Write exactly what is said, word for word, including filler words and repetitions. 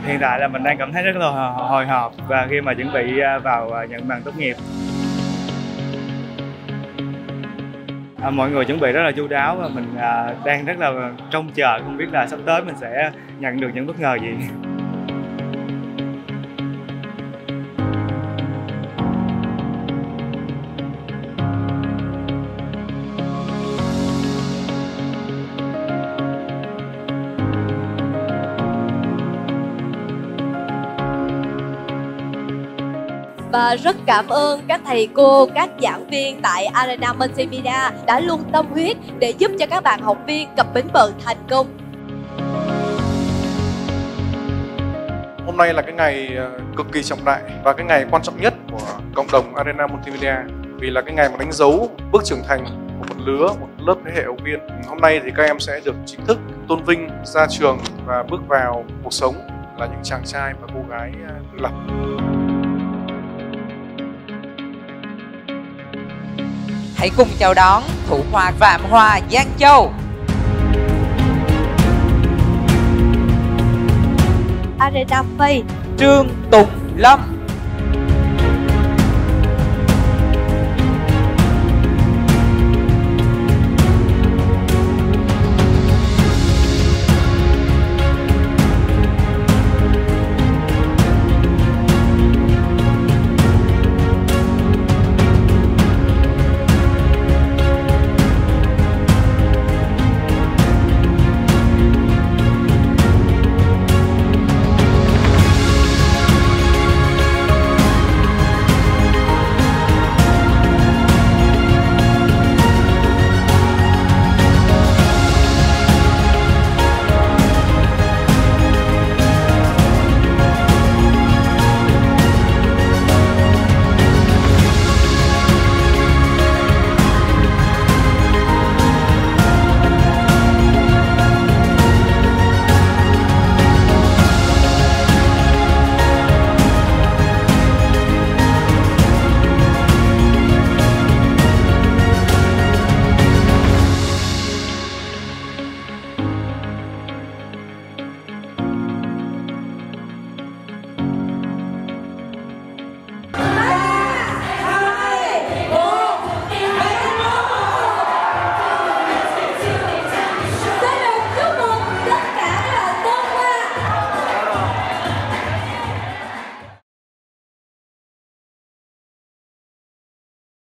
Hiện tại là mình đang cảm thấy rất là hồi hộp và khi mà chuẩn bị vào nhận bằng tốt nghiệp. À, mọi người chuẩn bị rất là chu đáo và mình à, đang rất là trông chờ không biết là sắp tới mình sẽ nhận được những bất ngờ gì. Và rất cảm ơn các thầy cô, các giảng viên tại Arena Multimedia đã luôn tâm huyết để giúp cho các bạn học viên cập bến bờ thành công. Hôm nay là cái ngày cực kỳ trọng đại và cái ngày quan trọng nhất của cộng đồng Arena Multimedia, vì là cái ngày mà đánh dấu bước trưởng thành của một lứa, một lớp thế hệ học viên. Hôm nay thì các em sẽ được chính thức tôn vinh ra trường và bước vào cuộc sống là những chàng trai và cô gái tự lập. Hãy cùng chào đón thủ khoa Phạm Hòa Giang Châu. Arena Face Trương Tùng Lâm.